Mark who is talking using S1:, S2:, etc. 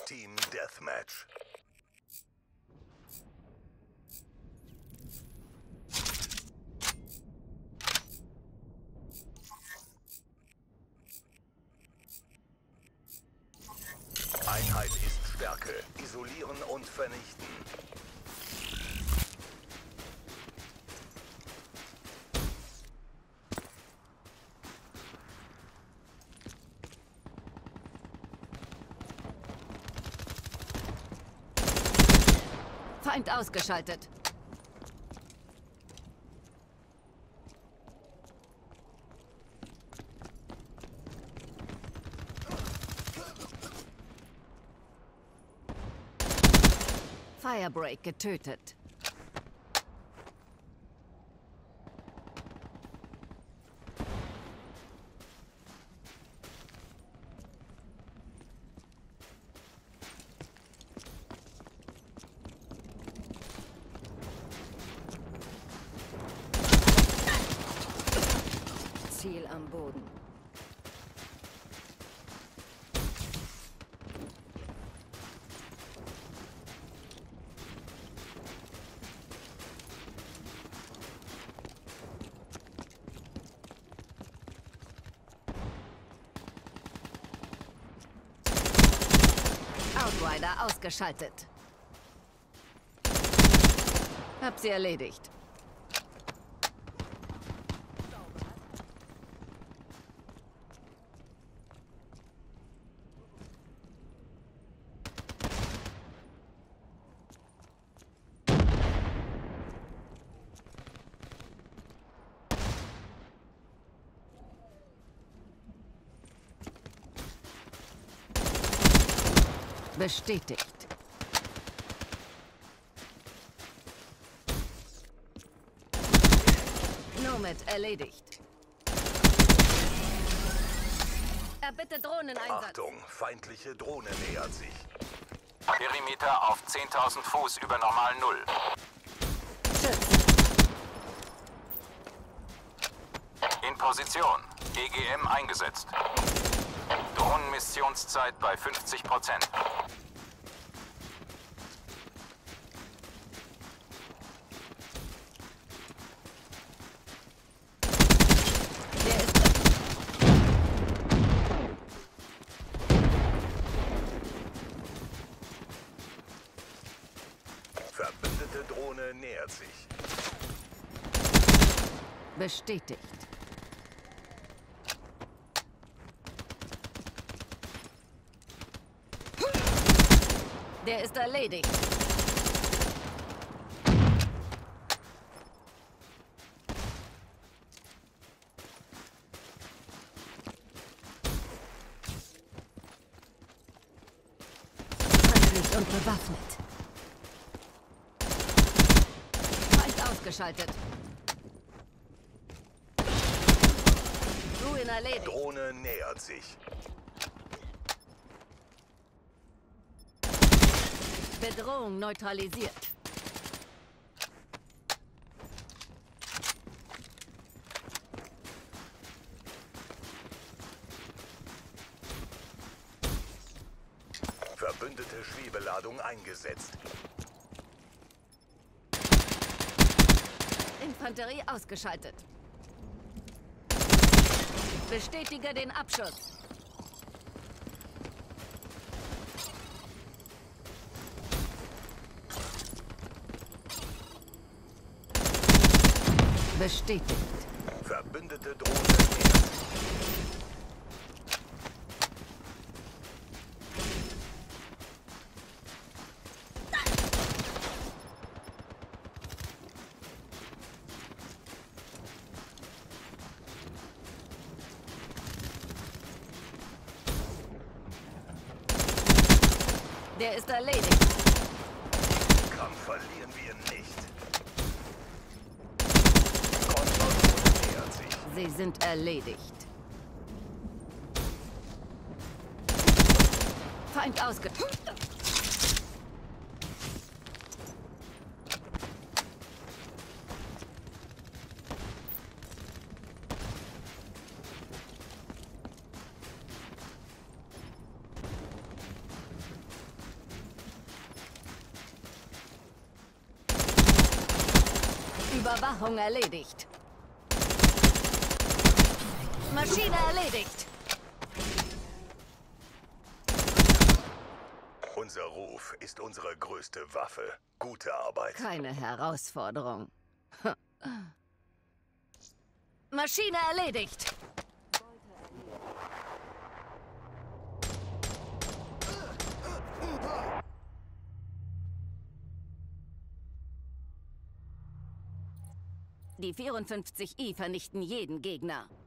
S1: Team Deathmatch. Einheit ist Stärke. Isolieren und vernichten.
S2: Feind ausgeschaltet. Firebreak getötet. Ziel am Boden. Outrider ausgeschaltet. Hab sie erledigt. Bestätigt. Nomad erledigt. Erbitte Drohneneinsatz.
S1: Achtung, feindliche Drohne nähert sich.
S3: Perimeter auf 10.000 Fuß über normal Null.
S2: Schütz.
S3: In Position. EGM eingesetzt. Drohnenmissionszeit bei 50%.
S1: Verbündete Drohne nähert sich.
S2: Bestätigt. Der ist erledigt. Feindlich und bewaffnet. Feind ausgeschaltet. Ruin erledigt.
S1: Drohne nähert sich.
S2: Bedrohung neutralisiert.
S1: Verbündete Schwebeladung eingesetzt.
S2: Infanterie ausgeschaltet. Bestätige den Abschuss. Bestätigt.
S1: Verbündete Drohne nähert.
S2: Der ist erledigt.
S1: Kampf verlieren wir nicht. Kontrolle nähert sich.
S2: Sie sind erledigt. Feind ausgeschaltet. Überwachung erledigt. Maschine erledigt.
S1: Unser Ruf ist unsere größte Waffe. Gute Arbeit.
S2: Keine Herausforderung. Maschine erledigt. Die 54i vernichten jeden Gegner.